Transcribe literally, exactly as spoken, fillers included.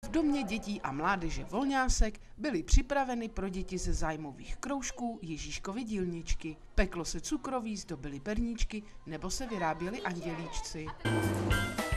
V domě dětí a mládeže Volňásek byly připraveny pro děti ze zájmových kroužků Ježíškovy dílničky. Peklo se cukroví, zdobily perníčky nebo se vyráběli andělíčci.